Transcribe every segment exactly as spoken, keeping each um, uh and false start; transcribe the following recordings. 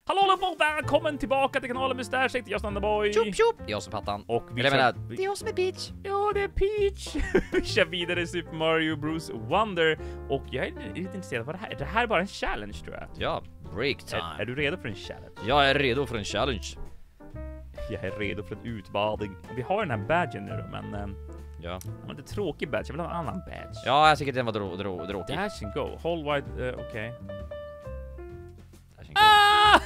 Hallå och välkommen tillbaka till kanalen Mustasch. Jag är Thunderboy. Tjup tjup! Jag som Pattan. Och vi Eller kör... menar, det är jag som är Peach. Ja, det är Peach. Vi kör vidare i Super Mario Bros. Wonder. Och jag är lite intresserad av vad det här är. Det här är bara en challenge, tror jag. Ja, break time. Är, är du redo för en challenge? Jag är redo för en challenge. Jag är redo för en utmaning. Vi har den här badgen nu då, men... Ähm, ja. Det var inte tråkig badge. Jag vill ha en annan badge. Ja, jag tycker den var drå, drå, dråkig. Dash and go. Hold wide... Uh, Okej. Okay. Ah!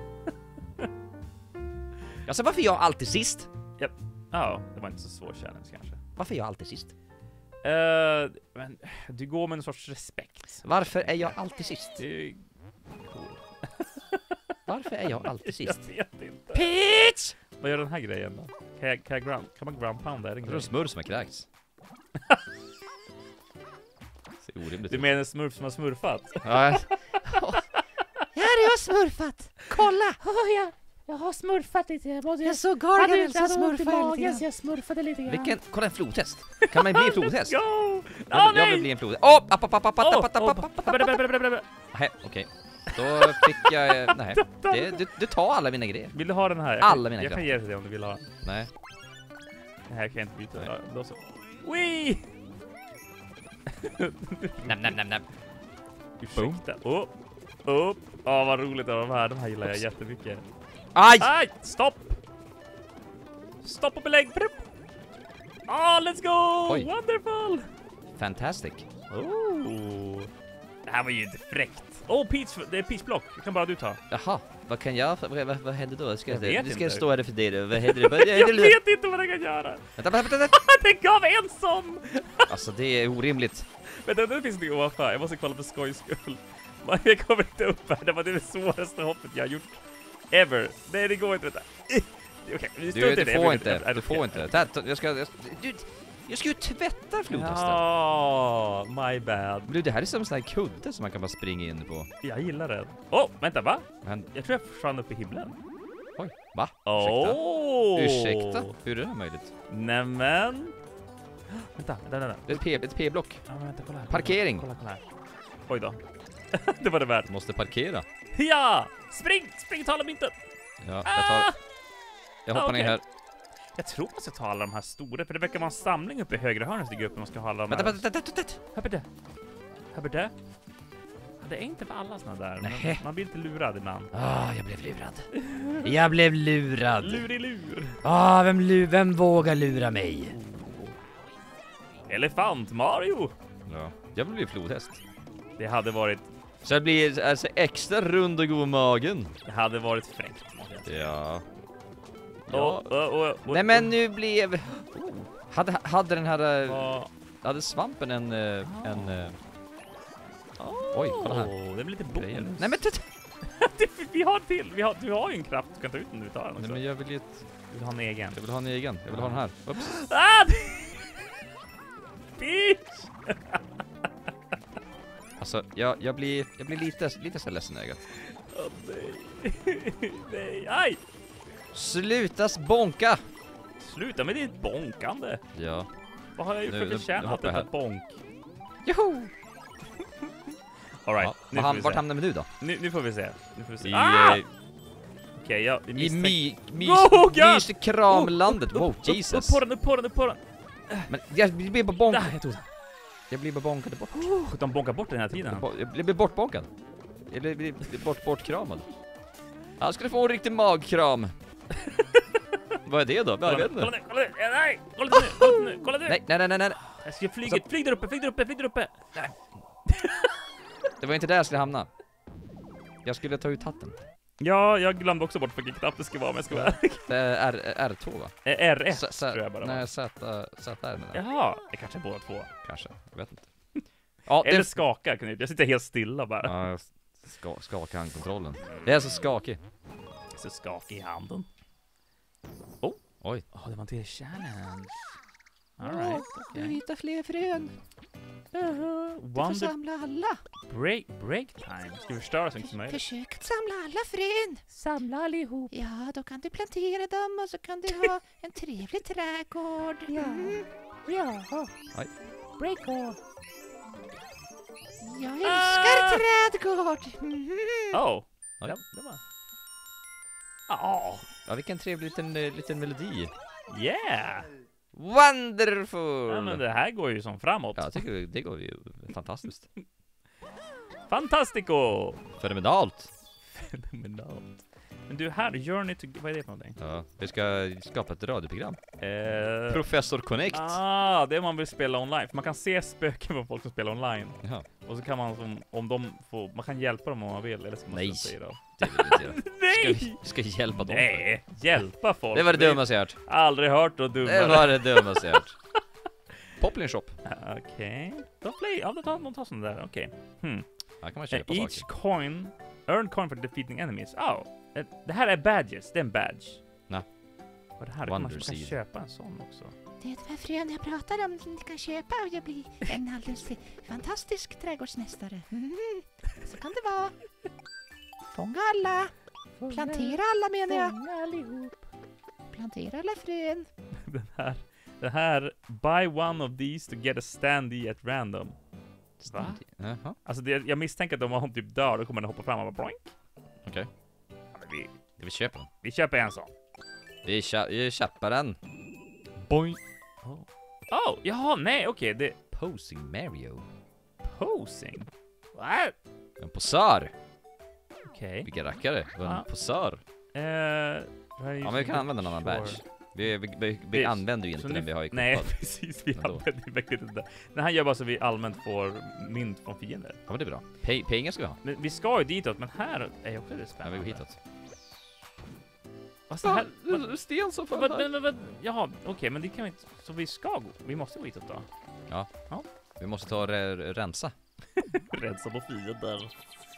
Alltså, varför är jag alltid sist? Ja, oh, det var inte så svår challenge kanske. Varför är jag alltid sist? Uh, men du går med en sorts respekt. Varför är jag alltid sist? Det är cool. Varför är jag alltid sist? Jag vet inte. Peach! Vad gör den här grejen då? Kan, jag, kan, jag ground, kan man ground pound? Är det en Det är en smurf som har kräkts. Det är orimligt. Du menar en smurf som har smurfat? Ja. Här är jag smurfat. Kolla! Oh, jag, jag har smurfat lite. Jag, måste, jag såg Gargamel så smurfade jag lite grann. Jag smurfade lite grann. Vilken, kolla en flodhäst. Kan man bli en flodhäst? Go! Jag, jag vill bli en flodhäst. Åh! App, app, app, app, app, app, app, app. Nej, okej. Då fick jag... Nej. Det, du, du tar alla mina grejer. Vill du ha den här? Jag alla kan, mina jag grejer. kan ge dig det om du vill ha. Nej. Det här kan jag inte byta. Nej. Ja, då så. Wee! Näm, näm, näm, näm. Ursäkta. Upp. Upp. Åh, vad roligt av de här. De här gillar jag jättemycket. Aj! Aj! Stopp! Stopp och belägg! Ah, let's go! Oj. Wonderful! Fantastic. Oh. Det här var ju inte fräckt. Åh, oh, Peach, det är Peach block. Det kan bara du ta. Jaha, vad kan jag... Vad, vad, vad händer då? Ska Jag jag, vet ska inte. jag stå här för dig? Vad händer det? Vad, Jag vet inte vad det kan göra. Vänta, vänta, vänta. Det gav en sån! Alltså, det är orimligt. Vänta, det finns det ovanför. Jag måste kolla på skojs skull. Jag kommer inte upp här. Det var det svåraste hoppet jag har gjort. Ever. Nej, det går inte. Vänta. Okej, vi Du, det. du får inte. Du får inte. Ta, ta, jag ska... Jag, du, jag ska ju tvätta flodhästen. Ja, my bad. Du, det här är som en sån här kudde som man kan bara springa in på. Jag gillar den. Åh, oh, vänta, va? Men, Jag tror jag försvann upp i himlen. oj, va? Åh! Oh. Ursäkta? Hur är det möjligt? Nämen. Vänta, vänta, vänta. Det är ett P, ett P-block. Ja, men vänta, kolla här. Parkering. Kolla, kolla här. Oj då. Det var det värt. Måste parkera. Ja! Spring! Spring, ta alla mynten! Ja, jag tar... Jag hoppar Ah, okay. ner här. Jag tror man ska ta alla de här stora, för det verkar vara en samling uppe i högra hörnet stiga upp när man ska ha alla de här. Vänta, vänta, vänta, vänta. Hör det. Hör det. Det är inte för alla såna där. Men Nej. man blir inte lurad ibland. Ah, jag blev lurad. Jag blev lurad. Lur i lur. Ah, vem, lu vem vågar lura mig? Elefant Mario. Ja, jag vill bli flodhäst. Det hade varit... Så jag blir alltså extra rund och god i magen. Det hade varit fräckt. Ja. Ja. Oh, oh, oh, oh. Nej, men nu blev... Oh. Hade, hade den här... Oh. Hade svampen en... en Oh. Oj, kolla här. Det blir lite bonus. Nej, men... Vi har till. Vi har, du har ju en kraft. Du kan ta ut den när du tar den också. Nej, men jag vill ju ett... Du vill ha en egen. Jag vill ha en egen. Jag vill ha den här. Ups. Ah! Peach! Alltså, jag, jag blir... Jag blir lite... Lite så ledsen i ögat. Åh, nej. Nej, aj! Slutas bonka! Sluta med ditt bonkande. Ja. Vad har jag gjort Nu- för nu- nu förtjänat hoppar jag detta bonk? Joho! All right. Ja, Nu, var får vi vart se. hamnar vi nu då? Nu, nu får vi se. Nu får vi se. I, Ah! eh, Okej, ja. vi I misstänk- my, mys, Oh, God! mys kramlandet. Wow, Upp, Jesus. upp på den, upp på den, upp på den. Men jag blir bara bonk. Där, jag tog den. Jag blir bara bonkad bort. De bonkar bort den här tiden. Jag blir bortbonkad. Jag blir, blir, blir bort, bortkramad. Han skulle få en riktig magkram. Vad är det då? Kolla Jag nu, vet kolla inte. nu, kolla nu. Eh, Nej, kolla nu, kolla nu, kolla nu. Nej, nej, nej, nej, nej. Jag ska flyga, flyg där uppe, flyg där uppe, flyg där uppe. Nej. Det var inte där jag skulle hamna. Jag skulle ta ut hatten. Ja, jag glömde också bort vilken knapp det ska vara, men jag ska vara Det är R, R två, va? Eh, R ett S- S- tror jag bara. Nej, Z, Z är den där. Jaha, det kanske är båda två. Kanske, jag vet inte. Ja, Eller det... skaka, kan jag sitter helt stilla bara. Ja, jag ska, skaka handkontrollen. Det är så skakig. Så skakig i handen. Oh, oj. Åh, oh, det var en till challenge. All right, Du okay. hittar fler frön. Uh, Du får Wonder samla alla. break, break time. Ska vi förstöra så mycket som möjligt? Försök att samla alla frön. Samla allihop. Ja, då kan du plantera dem och så kan du ha en trevlig trädgård. Ja. Mm. Ja. Oj. Break off. Jag älskar trädgård. Mhm. Oh, Oj. ja, det var... Ja. Ja, vilken trevlig liten, eh, liten melodi. Yeah! Wonderful! Ja, men det här går ju som framåt. Ja, jag tycker det går ju fantastiskt. Fantastico! Fenomenalt! Fenomenalt. Men du, här, Journey to... Vad är det för någonting? Ja, vi ska skapa ett radioprogram. Eh, Professor Connect. ah, det är om man vill spela online. För man kan se spöken på folk som spelar online. Jaha, Och så kan man, som, om de får... Man kan hjälpa dem om man vill. Eller ska man Nej. säga då? det vill jag inte göra. Ska Nej! vi ska vi hjälpa dem? Nej! Hjälpa folk. Det var det dummaste jag hört. Aldrig hört och dummare. Det var det dummaste jag hört. Poplin Shop. Ah, Okej. De play... Ja, de tar, de tar sån där. Okej. Hmm. Här kan man Uh, köpa each saker. coin... Earn coin for defeating enemies. Oh. eh, Det här är badges. Det är en badge. Nej. Och det här kan man Wonder kan seed. köpa en sån också. Det är de här frön jag pratar om som du kan köpa och jag blir en alldeles fantastisk trädgårdsmästare. Mm. Så kan det vara. Fånga alla. Plantera alla menar jag. Fånga allihop. Plantera alla frön. Den här... Den här... Buy one of these to get a standee at random. Va? Jaha, Alltså det, jag misstänker att om hon typ dör, då kommer den hoppa fram och bara boink. okej. Ja, men vi, Vi köper den. vi köper en sån. Vi, kö vi köper den. Boink. Oh, oh jaha, nej, okej, det är Posing Mario. posing. What? En posör. Okej. Vilken rackare. En Ja. posör. Eh, Ja, men vi kan använda en annan badge. Vi, vi, vi, vi Precis. använder ju Så inte nu- den vi har i Nej, koppad. precis. Vi Men då? använder ju verkligen inte det. Den här gör bara så vi allmänt får mynt från fiender. Ja, men det är bra. Pe pengar ska vi ha. Men vi ska ju ditåt, men här är ju också lite Ja, spännande. vi går hitåt. Fast det här... vad- Sten som vad- Men, men, men, jaha, okej, men det kan vi inte... Så vi ska gå... Vi måste gå hitåt då. Vi måste ta och re rensa. Rensa på fiender.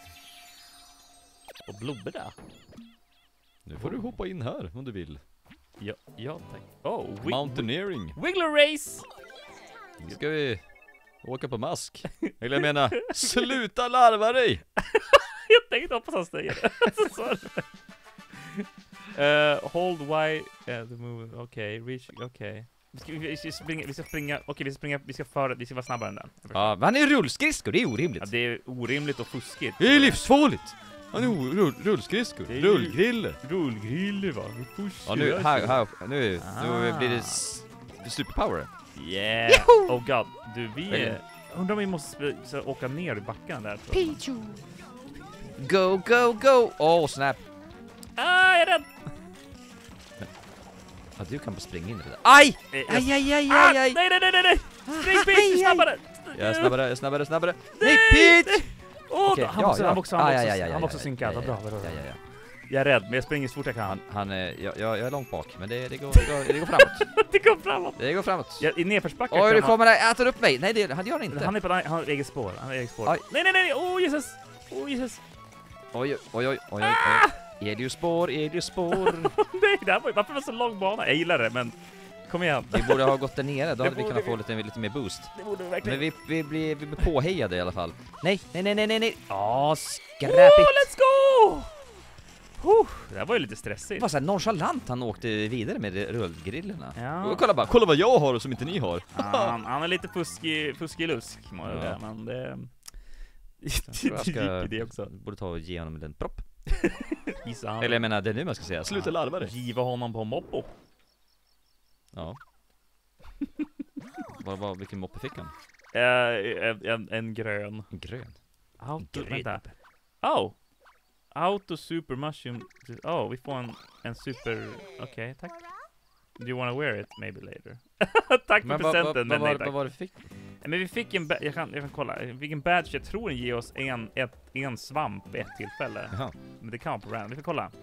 Och blubber där. Nu får du hoppa in här om du vill. Ja, ja tack. Oh, wi- Mountaineering. Wiggler race! Nu ska vi åka på mask. Eller jag menar, sluta larva dig! Jag tänkte hoppas han säger det. Så sa det. Uh, hold Y, uh, the move, okej, okay, reach, okej. Okay. Vi ska, vi ska springa, vi ska springa, okej okay, vi ska springa, vi ska föra, vi ska vara snabbare än den. Ja, men han är rullskridskor, det är orimligt. Ja, det är orimligt och fuskigt. Det är livsfarligt! Han är o- rull rullskridskor, Det är ju- rullgriller. Rullgriller va? Vi Ja, nu, här, här, nu, nu blir det s- superpower. Yeah! Joho! Oh god, du vi Väldigt. är, undrar om vi måste så, åka ner i backen där. tror jag. Pichu. Go, go, go! Åh, oh, snap. Ah, jag är rädd! Ja, du kan bara springa in i det där. Aj! Eh, jag- Aj, aj, aj, Ah, aj, aj! nej, nej, nej, nej, nej! Spring, Aj, spring, aj. snabbare! Jag är snabbare, jag är snabbare, snabbare. Nej, Nej, Peach! Åh, Okej, han var också, han var också, han var Ah, också, ja, ja, ja, han var också ja, synkad, ja, vad bra, ja, vad bra. ja, ja, ja. Jag är rädd, men jag springer så fort jag kan. Han, han är, jag, jag, jag är långt bak, men det, det, går, det, går, det går framåt. Det går framåt! Det går framåt. Ja, i nedförsbackar Oj, kan det man- kommer där, äter upp mig. Nej, det han gör det inte. Han är på han har eget spår, han har eget spår. Aj. Nej, nej, nej, nej, åh Jesus! Åh Jesus! Oj, oj, oj, oj, oj, Ah! oj. Eliospår, eliospår. Nej, det här var ju, varför var det så lång bana? Jag gillar det, men kom igen. Vi borde ha gått där nere, då Det hade vi borde kunnat vi. få lite, lite mer boost. Det borde vi Men verkligen. vi, vi, blir, vi blir påhejade i alla fall. Nej, nej, nej, nej, nej, nej. Åh, Oh, skräpigt. let's go! Oh, det här var ju lite Det stressigt. var så här nonchalant han åkte vidare med rullgrillerna. Ja. Och kolla bara, kolla vad jag har som inte ni har. Han, han är lite fuskig, fuskig lusk, må jag Ja. säga, men det... Jag tror jag det ska, gick i det också. borde ta och ge honom en propp. Gissa han. Eller jag menar, det är nu man ska säga. Sluta larva dig. Giva honom på moppo. Ja. vad, vad, vilken moppe fick han? Eh, en, en, en grön. En grön. Auto, Grön. vänta. Oh! Auto super mushroom. Oh, vi får en, en super... Okej, okay, tack. Do you wanna wear it maybe later? Tack för Men vad, presenten, vad, men vad, nej var, tack. vad var det vi fick? Men vi fick en... ba- Jag kan, jag kan kolla. Vi fick en badge. Jag tror den ger oss en, ett, en svamp vid ett tillfälle. Jaha. Men det kan vara på random. Vi får kolla.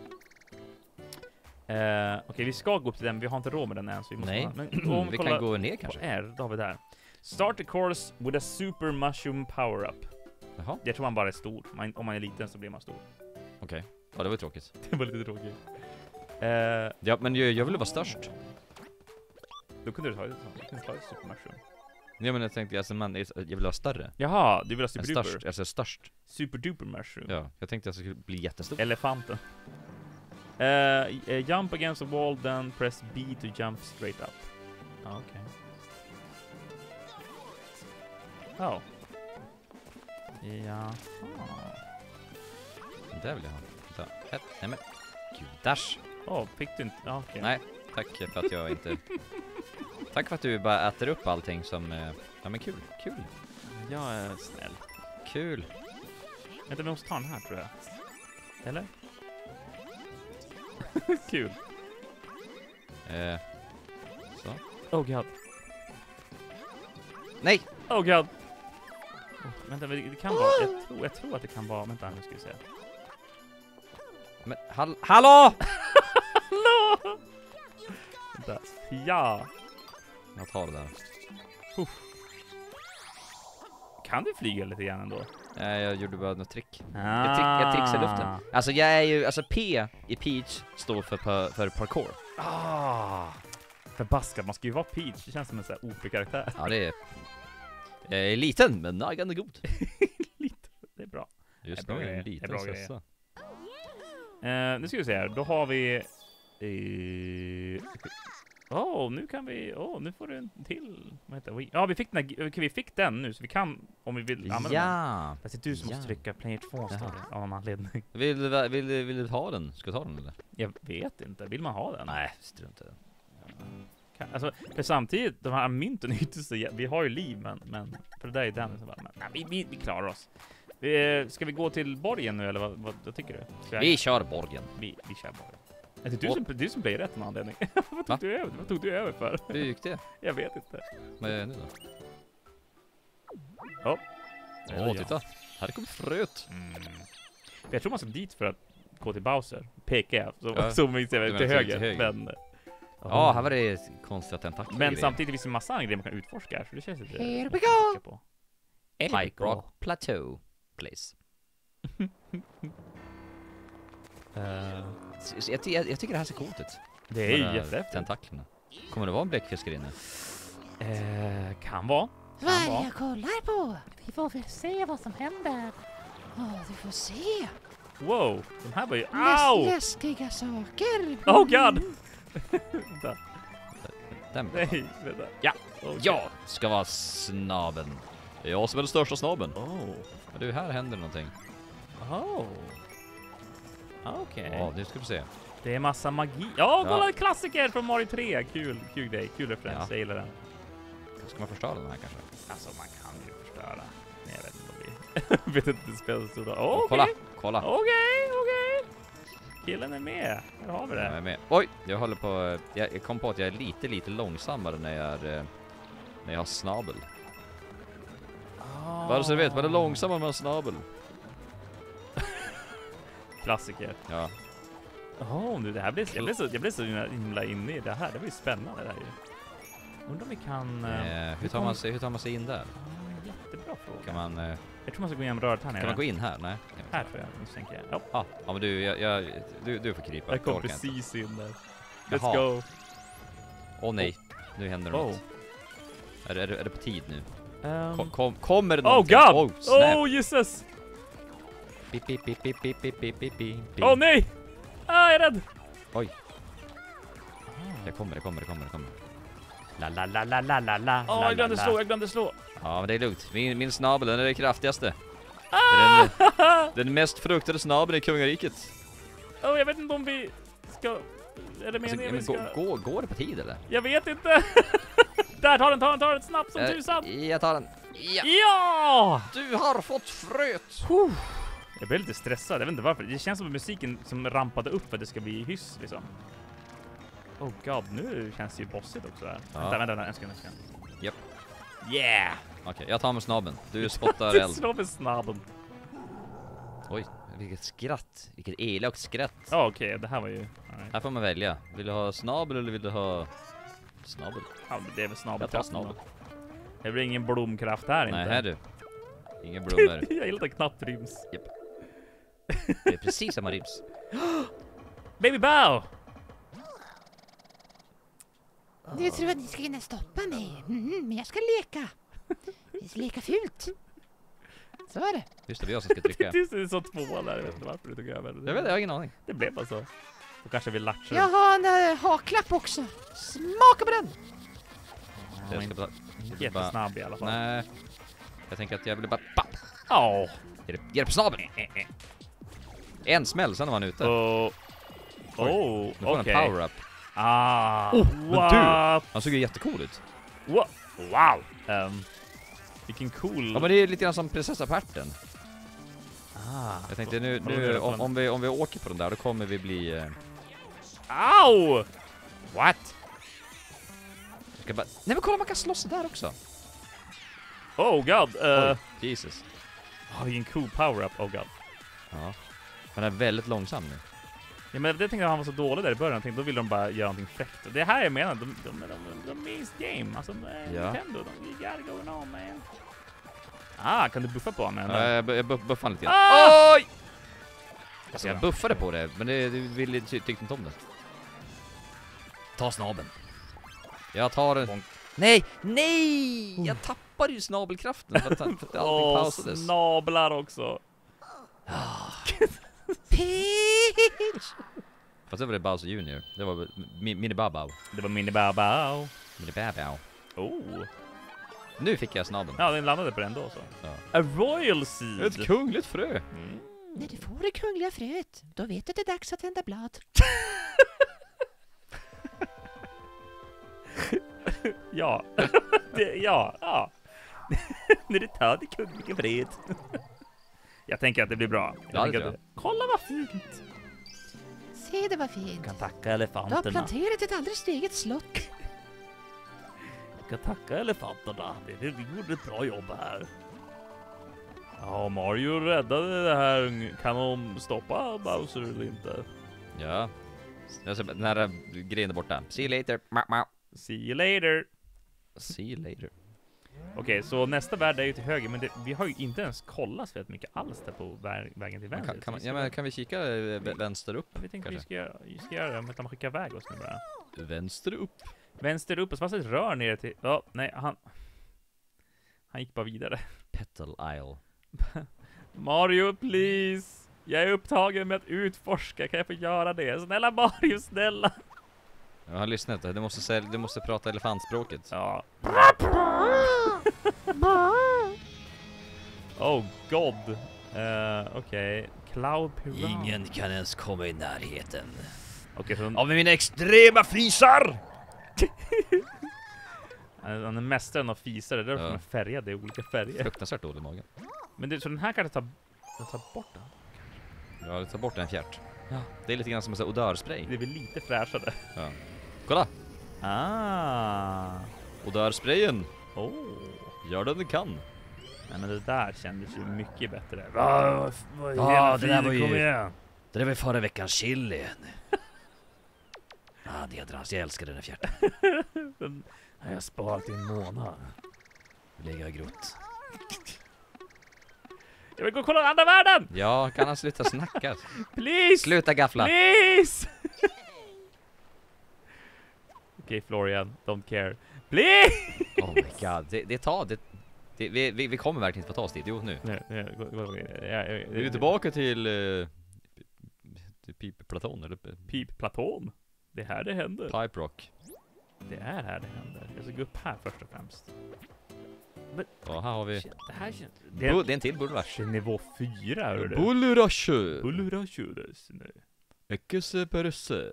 Eh, Okej, vi ska gå upp till den. Vi har inte råd med den än. Så vi måste Nej, ha, men om vi kolla kan gå ner på kanske. R, då har vi där. Start the course with a super mushroom power-up. Jaha, Jag tror man bara är stor. Man, om man är liten så blir man stor. okej. Ja, det var ju tråkigt. Det var lite tråkigt. Eh, Ja, men jag, jag ville vara störst. då kunde du ta det. Du kunde ta det super mushroom. Ja, men jag tänkte, alltså, man, jag vill vara större. Jaha, du vill ha En super störst, duper. alltså störst. Super duper mushroom. Ja, jag tänkte att jag skulle bli jättestor. Elefanten. Eh, eh, jump against a wall, then press B to jump straight up. Ah, okej. Oh. Ja. Det vill jag ha. Så, ett, nej men. Dash. Åh, oh, fick du inte? Ja, okej. Nej, tack för att jag inte... Tack för att du bara äter upp allting som... eh, Ja men kul, kul, Jag är snäll. kul. Vänta, vi måste ta den här tror jag. Eller? Kul. Eh, så. Oh god. Nej! Oh god. Oh, vänta, det det kan vara... Jag tror, jag tror att det kan vara... Vänta, nu ska vi se. Men, hall hallå! Hallå! Vänta. Ja. Jag tar det där. Kan du flyga lite grann ändå? Nej, jag gjorde bara något trick. Ah. Jag, trick, jag trixar i luften. Alltså jag är ju, alltså P i Peach står för, för, för parkour. Ah. Förbaskat, man ska ju vara Peach. Det känns som en sån här O P-karaktär. Ja, det är... Jag är liten, men naggande god. Lite. Det är bra. Just Det är bra nu är grejer. en Det är liten bra grejer. sessa. Eh, nu ska vi se här. Då har vi... Åh, oh, nu kan vi... Åh, oh, nu får du en till. Vad heter det? Ja, vi fick den, här, okay, vi fick den nu, så vi kan, om vi vill använda den. Ja! Fast det är du som Ja. måste trycka player två står det, av någon anledning. Vill du, vill, du- vill du ha den? Ska du ta den eller? Jag vet inte. Vill man ha den? Nej, strunt i det. Kan, alltså, för samtidigt, de här mynten är ju inte så... jä- Vi har ju liv, men, men för det där är den. Så bara, men, nej, vi, vi, vi klarar oss. Vi, ska vi gå till borgen nu, eller vad, vad, vad tycker du? Ska jag- Vi kör borgen. vi, vi kör borgen. Är det du som, du som blir rätt med anledning? vad, tog Va? du över? vad tog du över för? Hur gick det? Jag vet inte. Vad är det nu då? Ja. Åh, titta. Här kommer fröet. Mm. För jag tror man ska dit för att gå till Bowser. Pekar jag. Så, Ja. så minns jag Du till, menar till höger. höger. Men, Ja, här var det konstiga tentakler. men samtidigt finns det en massa andra grejer man kan utforska här. Så det känns lite... Here we go! På. Pipe Rock Plateau Place. Uh, Så Jag, jag, jag tycker det här ser coolt ut. det är ju Bara jättehäftigt. tentaklerna. Kommer det vara en bläckfiskare inne? Eh, kan vara. Vad är Kan det vara. jag kollar på? Vi får väl se vad som händer. Ja, du får se. Wow, de här var ju... Läs Au! läskiga saker. Oh god! Vänta. Den. Nej, vänta. Ja. Okay. Jag ska vara snabeln. Det är jag som är den största snabeln. Oh. Men du, här händer någonting. Oh. Okej. Ja, nu ska vi se. Det är massa magi. Ja, kolla Ja. en klassiker från Mario tre. Kul, kul grej. Kul referens. Ja. Jag gillar den. Ska man förstöra den här kanske? Alltså, man kan ju förstöra. Men jag vet inte om vi... jag vet inte, det spelar så stor roll. Åh, Okej. kolla, kolla. Okej, okej. Killen är med. Här har vi Jag det. är med. Oj, jag håller på... Jag jag kom på att jag är lite, lite långsammare när jag är... eh, När jag har snabel. Oh. Bara så du vet, man är långsammare med en snabel. Klassiker. Ja. Åh, nu det här blir... Jag blev så, jag blev så himla inne i det här. Det blir spännande det här ju. Undrar om vi kan... eh, Eh, hur, tar man sig, hur tar man sig in där? ah, jättebra fråga. Kan man, eh, Jag tror man ska gå igenom röret här nere. kan man gå in här? Nej. Kan man- Här tror jag, misstänker jag. Ja, Ja, ja men du, jag, jag, du, du får krypa. jag kom orkar inte. precis in där. Let's Jaha. go. Åh nej, nu händer Oh. något. Är, det- är, det- är det på tid nu? Um, Kom, kom, kommer det oh någonting? god! Oh, snap! Oh Jesus! Pip, pip, pip, pip, pip, pip, pip, pip, pip. Åh oh, nej! Ah, jag är rädd! Oj. Det kommer, det kommer, det kommer, det kommer. La la la la la la la. Åh, la, jag glömde la, slå, la. jag glömde slå. Ja, men det är lugnt. Min, min snabel, den är det kraftigaste. Ah! Den, den mest fruktade snabeln i kungariket. Oh, jag vet inte om vi ska... Är det Alltså, meningen vi men ska... gå, gå, går det på tid eller? Jag vet inte! Där, ta den, ta den, ta den snabbt som Eh, tusan! Jag tar den. Ja! Ja! Du har fått fröet! Jag blev lite stressad, jag vet inte varför. Det känns som musiken som rampade upp för att det ska bli hyss liksom. Oh god, nu känns det ju bossigt också här. Ja. Vänta, vänta, vänta, en sekund, en sekund. Japp. Yeah! Okej, jag tar med snabeln. Du spottar Du eld. slår med snabben. Oj, vilket skratt. Vilket elakt skratt. Ja, okej, det här var ju... all right. Här får man välja. Vill du ha snabel eller vill du ha snabel? Ja, men det är väl Jag tar snabelkraften snabel. då. Det blir ingen blomkraft här Nej, inte. här du. Inga blommor. Jag gillar att knappt ryms. Det är precis samma rims. Baby Bow! Du tror att ni ska kunna stoppa mig, mm, men jag ska leka. Vi ska leka fult. Så är det. Just det, det är jag som ska trycka. Det är så två där, jag vet inte varför du tog över. Jag vet, jag har ingen aning. Det blev bara så. Då kanske vi latchar. Jag har en uh, haklapp också. Smaka på den. Jag ska bara... Jättesnabb i alla fall. Nej. Jag tänker att jag vill bara... Papp! Ja. Ge det, ge det på snabeln! En smäll, sen var han ute. Och... Nu får han okej. en power-up. Ah, Oh, men what? du! Han såg ju jättecool ut. Wow! Wow. Um, vilken cool... Ja, men det är lite grann som prinsessa på ärten. Ah, Jag tänkte nu, Vadå, nu det är om, fan- om, vi, om vi åker på den där, då kommer vi bli... Eh, Au! What? jag ska bara, nej men kolla, man kan slåss där också. Oh god. Uh, Oj, Jesus. oh, vilken cool power-up. Oh god. Ja. Han är väldigt långsam nu. Ja, men det tänkte jag han var så dålig där i början. Jag tänkte, då vill de bara göra någonting fräckt. Och det här jag menar, de, de, de, de, de minns game. Alltså, eh, Ja. Nintendo, de, you gotta going on, man. Ah, kan du buffa på honom? Ja, jag, bu- jag bu- buffade lite grann. Ah! Oj! Alltså jag buffade på det, men det, du ville, ty, tyckte inte om det. Ta snabeln. Jag tar den. Bonk. Nej, nej! Jag tappade ju snabelkraften för att, för att allting Åh, pausades. snablar också. Peach! Fast det var det Bowser junior. Det var mi, Mini Babao. Det var mini babao. Mini Babao. Oh. Nu fick jag snabeln. Ja, den landade på den då så. Ja. A royal seed. Ett kungligt frö. Mm. När du får det kungliga fröet, då vet du att det är dags att tända blad. Ja. det, ja, ja. När du tar det kungliga fred. Jag tänker att det blir bra. Jag Ja, det tänker tror att det... Kolla vad fint. Se, det var fint. Kan tacka Du har elefanterna. planterat ett alldeles eget slott. Kan tacka elefanterna. Det, det, vi gjorde ett bra jobb här. Ja, Mario räddade det här. Kan de stoppa Bowser eller inte? Ja. Jag ser den här grejen där borta. See you later. Ma, ma. See you later. See you later. Okej, så nästa värld är ju till höger, men det, vi har ju inte ens kollat så mycket alls där på vä vägen till vänster. Kan, kan, man, Så ja, men kan vi kika eh, vä- vänster upp? vi tänkte vi kanske? ska, göra- vi ska göra det, men att de skickar iväg oss nu bara. Vänster upp. Vänster upp, och så fanns det ett rör ner till... Ja, nej, han... Han gick bara vidare. Petal Isle. Mario, please! Jag är upptagen med att utforska, kan jag få göra det? Snälla Mario, snälla! Jag har lyssnat. Du måste, säl- du måste prata elefantspråket. Ja. Oh god. Uh, Okej. Cloud Piranha. kan ens komma i närheten. Okej, så Av mina extrema fisar! han han är mästaren av fisar, det är därför Ja. de är färgade i olika färger. Fruktansvärt dålig mage. Men det, så den här kan jag ta, jag tar bort den. Ja, ta bort en fjärt. Ja. Det är lite grann som en sån här odörspray. Det blir lite fräschare. Ja. Kolla! Ah. Odörsprayen! Oh. Gör det du kan. Nej, men det där kändes ju mycket bättre. Va, vad Ja, hela det där friden, var ju- kom igen. Det där var förra veckans chili. Ja, nedrans. Jag älskar den här fjärten. Den har jag sparat i en månad. Vi lägger grott. Jag vill gå och kolla den andra världen! Ja, kan han sluta snacka? Please! Sluta gaffla! Please! Okej, Florian, don't care. Please! Oh my god, det, det tar... Det, det, vi, vi, vi kommer verkligen inte få ta oss dit. Jo, nu. Nej, nej, gå, gå, gå. Ja, ja, Vi är tillbaka till... Uh, till Pip-Platon, eller Pip-Platon. Det är här det händer. Pipe Rock. Det är här det händer. Jag ska gå upp här först och främst. Ja, här har vi... Shit, det här känns... Det Bu- är, det är en till bullrush. det är nivå fyra, hör du. Bullrush! Bullrashures nu. Ekese perse.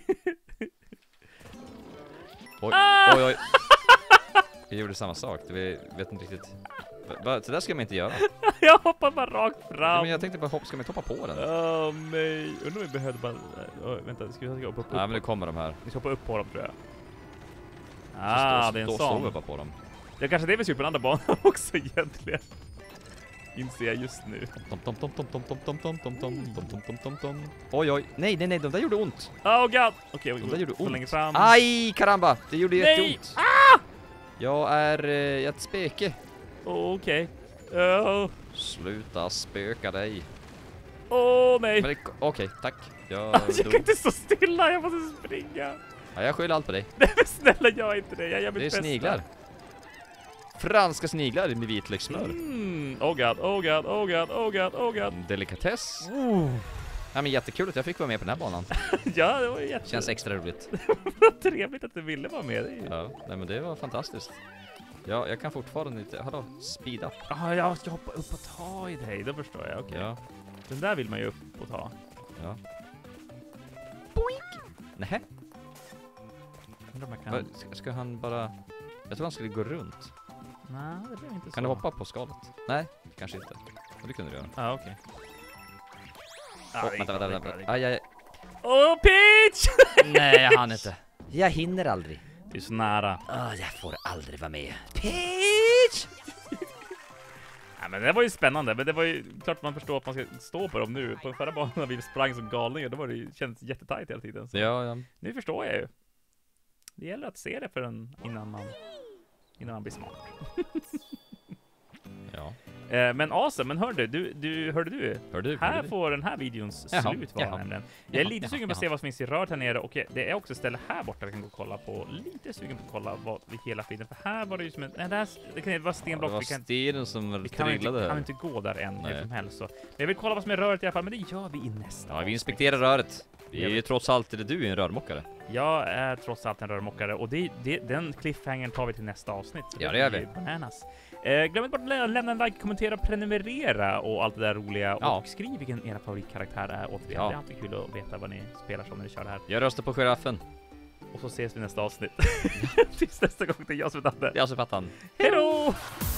Oj, Ah! oj, oj. Jag gjorde samma sak. Vi vet inte riktigt. Va, va, så där ska man inte göra. Jag hoppar bara rakt Ja, fram. men jag tänkte bara hoppa, ska man inte hoppa på den? Åh nej. Undrar om vi behövde bara... Oh, vänta, ska vi hoppa upp? Nej, men nu kommer de här. Vi ska hoppa upp på dem, tror jag. Så Ah, stå- det är en stå- Står vi sån. bara på dem. Det är kanske det vi ser på den andra banan också egentligen. Inser jag just nu. Tom, tom, tom, tom, tom, tom, tom, tom, tom, tom, tom, tom, tom, tom, tom. Oj, oj. Nej, nej, nej, de där gjorde ont. Oh god! Okej, De där gjorde gå längre ont. fram. Aj, karamba! Det gjorde Nej! jätteont. Jag är eh, ett spöke. Oh, okej. Åh, Sluta spöka dig. oh, nej. Men det- Okej, tack. Jag, Jag kan dog. inte stå stilla, jag måste springa. Ja, jag skyller allt på dig. Nej men snälla, gör inte det. Jag gör mitt Det är bästa. sniglar. Franska sniglar med vitlökssmör. Mm. Oh god, oh god, oh god, oh god, oh god. En delikatess. Oh. Ja, men jättekul att jag fick vara med på den här banan. Ja, det var jätte... Känns extra roligt. trevligt att du ville vara med. Det är ju- Ja, nej men det var fantastiskt. Ja, jag kan fortfarande inte... Hallå, speed up. Ah, jag ska hoppa upp och ta i dig, det förstår jag. Okej. Ja, Den där vill man ju upp och ta. ja. Nej. Undrar om jag kan... Va, ska, ska han bara... Jag tror han skulle gå runt. Nej, det blir inte så. Kan du hoppa på skalet? Nej, kanske inte. Och det kunde du göra. Ja, ah, okej. Åh, Okay. vänta, vänta, vänta. Aj, aj. Åh, Peach! Nej, jag hann inte. Jag hinner aldrig. Du är så nära. Oh, jag får aldrig vara med. Peach! Ja, men det var ju spännande, men det var ju klart man förstår att man ska stå på dem nu. På den förra banan när vi sprang som galningar, då var det ju, känns jättetajt hela tiden. Så Ja, ja. nu förstår jag ju. Det gäller att se det för en, innan man innan man blir smart. Ja. Eh, men awesome, men hörde du, du hörde du? Hör du? Här hör du? får den här videons Jaha, slut vara jaha. nämligen. Jag är Jaha, lite jaha, sugen på att jaha. se vad som finns i röret här nere, och det är också ett ställe här borta vi kan gå och kolla på. Lite sugen på att kolla vad vi hela tiden, för här var det ju som en... Nej, det, här, det kan inte vara Ja, stenblock. det var vi kan, stenen som vi kan, inte, trillade kan här. inte gå där än, Nej. hur som helst. Så. Men jag vill kolla vad som är röret i alla fall, men det gör vi i nästa Ja, vi avsnitt. inspekterar röret. Vi är ju trots allt, eller du är en rörmokare. Jag är trots allt en rörmokare, och det, det, den cliffhangern tar vi till nästa avsnitt. Ja, det gör vi. blir Bananas. Eh, glöm inte bort att lä- lämna en like, kommentera, prenumerera och allt det där roliga. Ja. Och skriv vilken era favoritkaraktär är. Återigen, Ja. det är alltid kul att veta vad ni spelar som när ni kör det här. Jag röstar på giraffen. Och så ses vi nästa avsnitt. Tills nästa gång, det är jag som är Danne. Det är alltså fattan. Hej då!